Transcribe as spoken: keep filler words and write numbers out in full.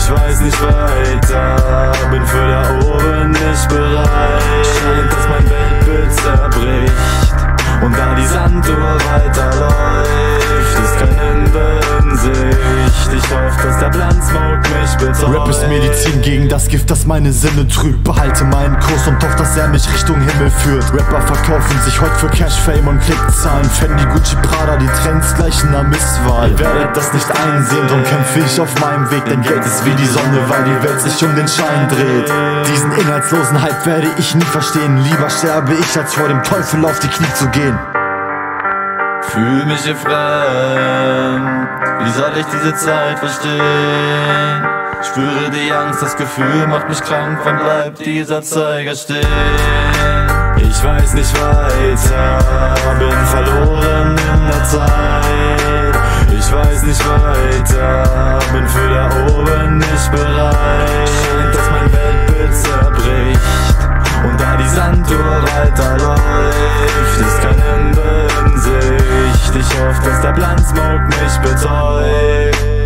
Ich weiß nicht weiter, bin für da oben nicht bereit. Scheint, dass mein Weltbild zerbricht und da die Sanduhr weiterläuft, ist kein Ende in Sicht. Ich hoffe, dass der Blunt-Smoke mich betäubt. Rap ist Medizin gegen das Gift, das meine Sinne trübt. Behalte meinen Kurs und hoffe, dass er mich Richtung Himmel führt. Rapper verkaufen sich heute für Cash, Fame und Klickzahlen. Fendi, Gucci, Prada, die Trends gleichen einer Misswahl. Ihr werdet das nicht einsehen, drum kämpfe ich auf meinem Weg. Denn Geld ist wie die Sonne, weil die Welt sich um den Schein dreht. Diesen inhaltslosen Hype werde ich nie verstehen. Lieber sterbe ich, als vor dem Teufel auf die Knie zu gehen. Fühl mich hier fremd, wie soll ich diese Zeit verstehen? Spüre die Angst, das Gefühl macht mich krank, wann bleibt dieser Zeiger stehen? Ich weiß nicht weiter, bin verloren in der Zeit. Ich weiß nicht weiter, bin für da oben nicht bereit. Scheint, dass mein Weltbild zerbricht und da die Sanduhr weiterläuft, ist kein Ende in Sicht. Ich hoffe, dass der Blunt-Smoke mich betäubt.